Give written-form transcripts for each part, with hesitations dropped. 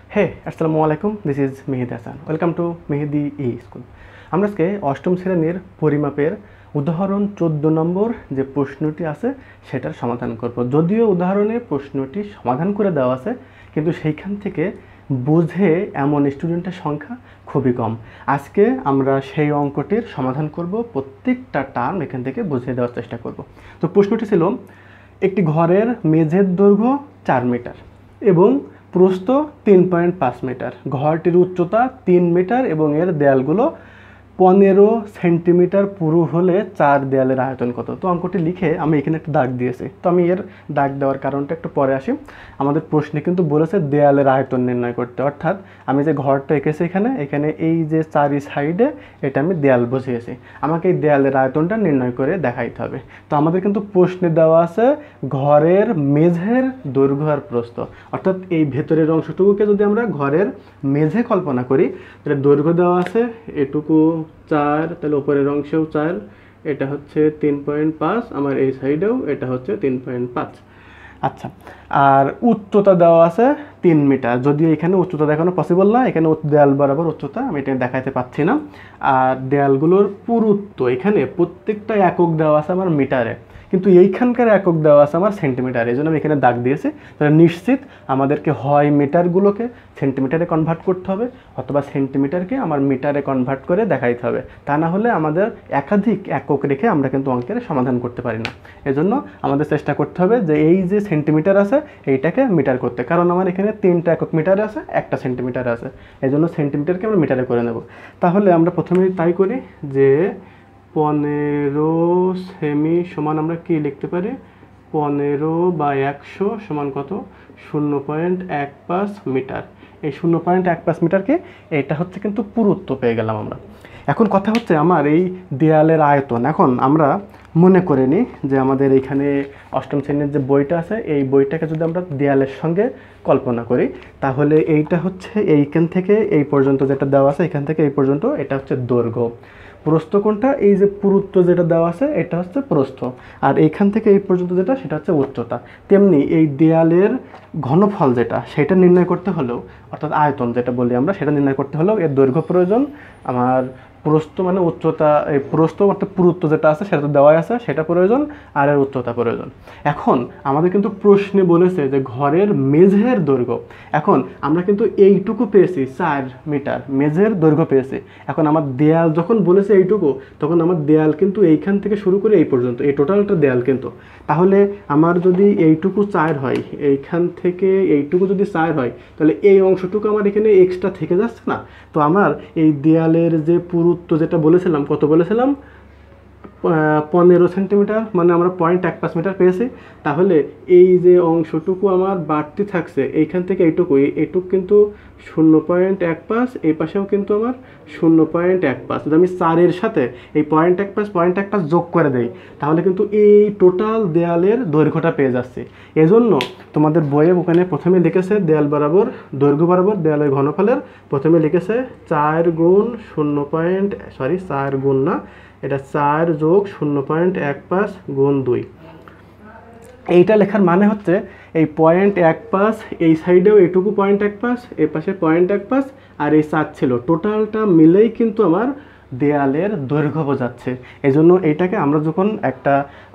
হে আসসালামু আলাইকুম, this is Mehedi Hasan. Welcome to Mehedi school. আমরা আজকে অষ্টম শ্রেণীর পরিমাপের উদাহরণ 14 নম্বর যে প্রশ্নটি আছে সেটার সমাধান করব। যদিও উদাহরণে প্রশ্নটি সমাধান করে দেওয়া আছে, কিন্তু সেইখান থেকে বুঝে এমন স্টুডেন্টের সংখ্যা খুবই কম। আজকে আমরা সেই অঙ্কটির সমাধান করব, প্রত্যেকটা টার্ম এখান থেকে বুঝিয়ে দেওয়ার চেষ্টা করব। তো প্রশ্নটি ছিল, একটি ঘরের মেঝের দৈর্ঘ্য 4 মিটার এবং প্রস্থ 3.5 মিটার, ঘরটির উচ্চতা 3 মিটার এবং এর দেয়ালগুলো 15 সেন্টিমিটার পুরু হলে 4 দেয়ালের আয়তন কত? তো অঙ্কটি লিখে আমি এখানে একটা দাগ দিয়েছি। তো আমি এর দাগ দেওয়ার কারণটা একটু পরে আসি। আমাদের প্রশ্নে কিন্তু বলেছে দেয়ালের আয়তন নির্ণয় করতে, অর্থাৎ আমি যে ঘরটা এঁকেছি এখানে এই যে চারি সাইডে এটা আমি দেয়াল বসিয়েছি, আমাকে এই দেয়ালের আয়তনটা নির্ণয় করে দেখাইতে হবে। তো আমাদের কিন্তু প্রশ্নে দেওয়া আছে ঘরের মেঝের দৈর্ঘ্য আর প্রস্থ, অর্থাৎ এই ভেতরের অংশটুকুকে যদি আমরা ঘরের মেঝে কল্পনা করি তাহলে দৈর্ঘ্য দেওয়া আছে এটুকু 4, তাহলে উপরের অংশেও 4, এটা হচ্ছে 3.5, আমার এই সাইডেও এটা হচ্ছে 3.5। আচ্ছা, আর উচ্চতা দেওয়া আছে 3 মিটার, যদিও এখানে উচ্চতা দেখানো পসিবল না, এখানে দেয়াল বরাবর উচ্চতা আমি এটা দেখাতে পাচ্ছি না। আর দেয়ালগুলোর পুরুত্ব এখানে প্রত্যেকটা একক দেওয়া আছে আমার মিটারে, কিন্তু এইখানকার একক দেওয়া আছে আমার সেন্টিমিটার, এই জন্য আমি এখানে দাগ দিয়েছি। তাহলে নিশ্চিত আমাদেরকে হয় মিটারগুলোকে সেন্টিমিটারে কনভার্ট করতে হবে, অথবা সেন্টিমিটারকে আমার মিটারে কনভার্ট করে দেখাইতে হবে। তা না হলে আমাদের একাধিক একক রেখে আমরা কিন্তু অঙ্কের সমাধান করতে পারি না। এজন্য আমাদের চেষ্টা করতে হবে যে এই যে সেন্টিমিটার আছে এইটাকে মিটার করতে, কারণ আমার এখানে 3টা একক মিটার আছে, 1টা সেন্টিমিটার আছে, এই জন্য সেন্টিমিটারকে আমরা মিটারে করে নেব। তাহলে আমরা প্রথমেই তাই করি যে 15 সেমি সমান আমরা কি লিখতে পারি, 15/100 সমান কত, 0.15 মিটার। এই 0.15 মিটারকে এটা হচ্ছে কিন্তু পুরুত্ব পেয়ে গেলাম আমরা। এখন কথা হচ্ছে আমার এই দেয়ালের আয়তন। এখন আমরা মনে করে নিই যে আমাদের এইখানে অষ্টম শ্রেণীর যে বইটা আছে এই বইটাকে যদি আমরা দেয়ালের সঙ্গে কল্পনা করি, তাহলে এইটা হচ্ছে এইখান থেকে এই পর্যন্ত যেটা দেওয়া আছে, এখান থেকে এই পর্যন্ত এটা হচ্ছে দৈর্ঘ্য। প্রস্থ কোনটা, এই যে পুরুত্ব যেটা দেওয়া আছে এটা হচ্ছে প্রস্থ, আর এইখান থেকে এই পর্যন্ত যেটা সেটা হচ্ছে উচ্চতা। তেমনি এই দেয়ালের ঘনফল যেটা সেটা নির্ণয় করতে হলেও, অর্থাৎ আয়তন যেটা বলি আমরা, সেটা নির্ণয় করতে হলেও এর দৈর্ঘ্য প্রয়োজন, আমার প্রস্থ মানে উচ্চতা, এই প্রস্থ অর্থাৎ পুরুত্ব যেটা আছে সেটা তো দেওয়াই আছে সেটা প্রয়োজন, আর এর উচ্চতা প্রয়োজন। এখন আমাদের কিন্তু প্রশ্নে বলেছে যে ঘরের মেঝের দৈর্ঘ্য। এখন আমরা কিন্তু এইটুকু পেয়েছি 4 মিটার মেঝের দৈর্ঘ্য পেয়েছি। এখন আমার দেয়াল যখন বলেছে এইটুকু, তখন আমার দেয়াল কিন্তু এইখান থেকে শুরু করে এই পর্যন্ত, এই টোটালটা দেয়াল কিন্তু। তাহলে আমার যদি এইটুকু 4 হয়, এইখান থেকে এইটুকু যদি 4 হয়, তাহলে এই অংশটুকু আমার এখানে এক্সট্রা থেকে যাচ্ছে না? তো আমার এই দেয়ালের যে পুরুত্ব যেটা বলেছিলাম, কত বলেছিলাম, 15 সেন্টিমিটার, মানে আমরা 0.15 মিটার পেয়েছি। তাহলে এই যে অংশটুকু আমার বাড়তি থাকছে এইখান থেকে এইটুকু কিন্তু 0.15, এই পাশেও কিন্তু আমার 0.15। যদি আমি 4-এর সাথে এই 0.15 যোগ করে দেই, তাহলে কিন্তু এই টোটাল দেয়ালের দৈর্ঘ্যটা পেয়ে যাচ্ছি। এজন্য তোমাদের বইয়ে ওখানে প্রথমে লিখেছে দেয়াল বরাবর দৈর্ঘ্য বরাবর দেয়ালের ঘনফলের প্রথমে লিখেছে 4 গুণ না, এটা 4 যোগ 0.15 গুণ 2। এইটা লেখার মানে হচ্ছে এই 0.15, এই সাইডেও এইটুকু 0.15, এই পাশে 0.15, আর এই 4 ছিল, টোটালটা মিলেই কিন্তু আমার দেয়ালের দৈর্ঘ্য বোঝাচ্ছে। এই জন্য এইটাকে আমরা যখন একটা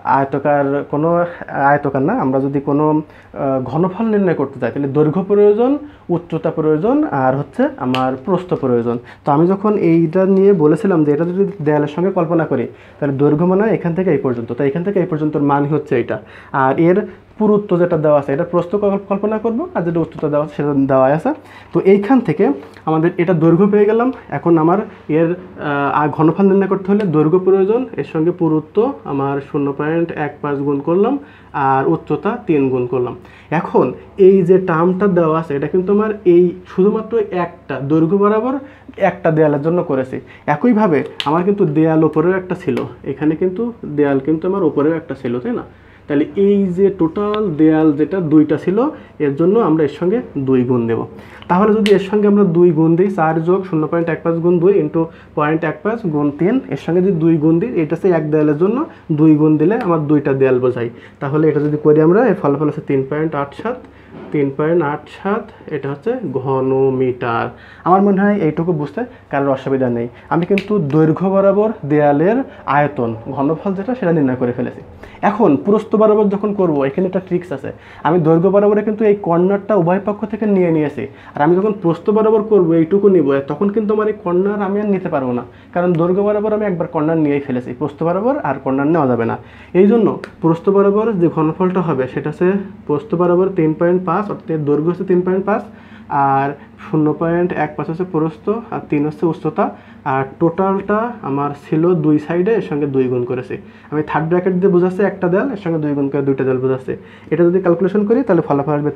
আয়তকার না, আমরা যদি কোনো ঘনফল নির্ণয় করতে চাই, তাহলে দৈর্ঘ্য প্রয়োজন, উচ্চতা প্রয়োজন, আর হচ্ছে আমার প্রস্থ প্রয়োজন। তো আমি যখন এইটা নিয়ে বলেছিলাম যে এটা যদি দেয়ালের সঙ্গে কল্পনা করি, তাহলে দৈর্ঘ্য মানে এখান থেকে এই পর্যন্ত, তো এখান থেকে এই পর্যন্তর মান হচ্ছে এইটা, আর এর পুরুত্ব যেটা দেওয়া আছে এটা প্রস্থ কল্পনা করব, আর যেটা উচ্চতা দেওয়া আছে সেটা দেওয়া আছে। তো এইখান থেকে আমাদের এটা দৈর্ঘ্য পেয়ে গেলাম। এখন আমার এর ঘনফল নির্ণয় করতে হলে দৈর্ঘ্য প্রয়োজন, এর সঙ্গে পুরুত্ব আমার 0.15 গুণ করলাম, আর উচ্চতা 3 গুণ করলাম। এখন এই যে টার্মটা দেওয়া আছে এটা কিন্তু আমার এই শুধুমাত্র একটা দৈর্ঘ্য বরাবর একটা দেয়ালের জন্য করেছি। একইভাবে আমার কিন্তু দেয়াল ওপরেও একটা ছিল, এখানে কিন্তু দেয়াল কিন্তু আমার ওপরেও একটা ছিল, তাই না? তাহলে এই যে টোটাল দেয়াল যেটা 2টা ছিল, এর জন্য আমরা এর সঙ্গে 2 গুণ দেব। তাহলে যদি এর সঙ্গে আমরা 2 গুণ দিই, 4 যোগ 0.15 গুণ 2 ইন্টু 0.15 গুণ 3, এর সঙ্গে যদি 2 গুণ দিই, এটা হচ্ছে এক দেয়ালের জন্য 2 গুণ দিলে আমার 2টা দেয়াল বোঝাই। তাহলে এটা যদি করি আমরা, এর ফলাফল আছে 3.87, 3.87, এটা হচ্ছে ঘনমিটার। আমার মনে হয় এইটুকু বুঝতে কারোর অসুবিধা নেই। আমি কিন্তু দৈর্ঘ্য বরাবর দেয়ালের আয়তন ঘনফল যেটা সেটা নির্ণয় করে ফেলেছি। এখন প্রস্থ বরাবর যখন করব, এখানে একটা ট্রিক্স আছে। আমি দৈর্ঘ্য বরাবরে কিন্তু এই কর্নারটা উভয় পক্ষ থেকে নিয়েছি, আর আমি যখন প্রস্থ বরাবর করব এইটুকু নিব, তখন কিন্তু আমার এই কর্নার আমি আর নিতে পারবো না, কারণ দৈর্ঘ্য বরাবর আমি একবার কর্নার নিয়েই ফেলেছি। প্রস্থ বরাবর আর কর্নার নেওয়া যাবে না। এই জন্য প্রস্থ বরাবর যে ঘনফলটা হবে সেটা হচ্ছে প্রস্থ বরাবর 3.5, অর্থাৎ দৈর্ঘ্য হচ্ছে 3.5, আর 0.15 হচ্ছে প্রস্থ, আর 3 হচ্ছে উচ্চতা। আর টোটালটা আমার ছিল দুই সাইডে এর সঙ্গে 2 গুণ করেছি। আমি থার্ড ব্র্যাকেট দিয়ে বোঝাচ্ছি একটা দেয়াল, এর সঙ্গে 2 গুণ করে 2টা দেয়াল বোঝাচ্ছি। এটা যদি ক্যালকুলেশন করি তাহলে ফলাফল আসবে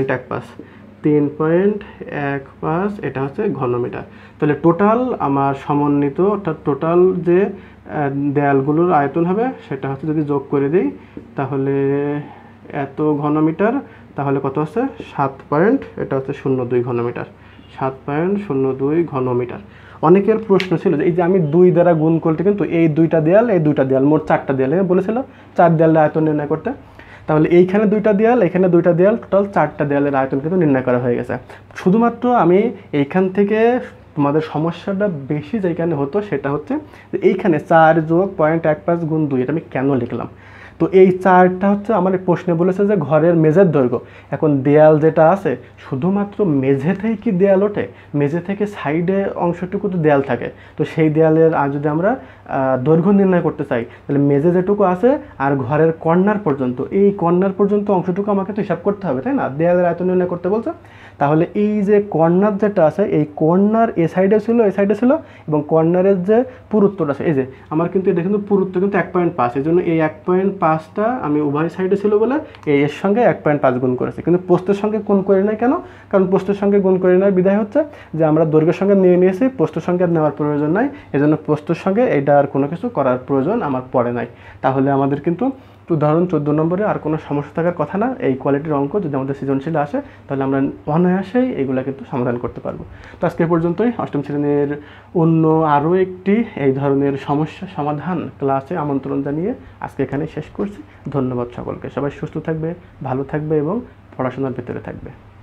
3.15। এটা হচ্ছে ঘনমিটার। তাহলে টোটাল আমার সমন্বিত, অর্থাৎ টোটাল যে দেয়ালগুলোর আয়তন হবে সেটা হচ্ছে যদি যোগ করে দিই তাহলে এত ঘনমিটার, তাহলে কত হচ্ছে 7. এটা হচ্ছে 02 ঘনমিটার। 7.02 ঘনমিটার। অনেকের প্রশ্ন ছিল যে এই যে আমি 2 দ্বারা গুণ করতে, কিন্তু এই দুইটা দেয়াল মোট 4টা দেয়াল বলেছিল 4 দেয়ালের আয়তন নির্ণয় করতে। তাহলে এইখানে 2টা দেয়াল, এখানে 2টা দেয়াল, টোটাল 4টা দেয়ালের আয়তন কিন্তু নির্ণয় করা হয়ে গেছে। শুধুমাত্র আমি এইখান থেকে তোমাদের সমস্যাটা বেশি যেখানে হতো সেটা হচ্ছে যে এইখানে 4 যোগ 0.15 গুণ 2, এটা আমি কেন লিখলাম। তো এই 4টা হচ্ছে আমার প্রশ্নে বলেছে যে ঘরের মেঝের দৈর্ঘ্য। এখন দেয়াল যেটা আছে শুধুমাত্র মেঝে থেকে কি দেয়াল ওঠে? মেঝে থেকে সাইডে অংশটুকু তো দেয়াল থাকে। তো সেই দেয়ালের যদি আমরা দৈর্ঘ্য নির্ণয় করতে চাই তাহলে মেঝে যেটুকু আছে আর ঘরের কর্নার পর্যন্ত, এই কর্নার পর্যন্ত অংশটুকু আমাকে তো হিসাব করতে হবে, তাই না? দেয়ালের আয়তন নির্ণয় করতে বলছে। তাহলে এই যে কর্নার যেটা আছে, এই কর্নার এ সাইডে ছিল এবং কর্নারের যে পুরুত্বটা আছে, এই যে আমার কিন্তু এটা কিন্তু পুরুত্ব কিন্তু 1.5, এই জন্য এই 1.5টা আমি উভয় সাইডে ছিল বলে এর সঙ্গে 1.5 গুণ করেছি। কিন্তু প্রস্থের সঙ্গে গুণ করি নাই কেন? কারণ প্রস্থের সঙ্গে গুণ করি নাই বিধায় হচ্ছে যে আমরা দৈর্ঘ্যের সঙ্গে নিয়েছি, প্রস্থের সঙ্গে আর নেওয়ার প্রয়োজন নাই। এজন্য প্রস্থের সঙ্গে এটা আর কোনো কিছু করার প্রয়োজন আমার পড়ে নাই। তাহলে আমাদের কিন্তু উদাহরণ 14 নম্বরে আর কোনো সমস্যা থাকার কথা না। এই কোয়ালিটির অঙ্ক যদি আমাদের সৃজনশীল আসে তাহলে আমরা অনায়াসেই এইগুলো কিন্তু সমাধান করতে পারবো। তো আজকে পর্যন্তই। অষ্টম শ্রেণীর অন্য আরও একটি এই ধরনের সমস্যা সমাধান ক্লাসে আমন্ত্রণ জানিয়ে আজকে এখানে শেষ করছি। ধন্যবাদ সকলকে। সবাই সুস্থ থাকবে, ভালো থাকবে এবং পড়াশোনার ভেতরে থাকবে।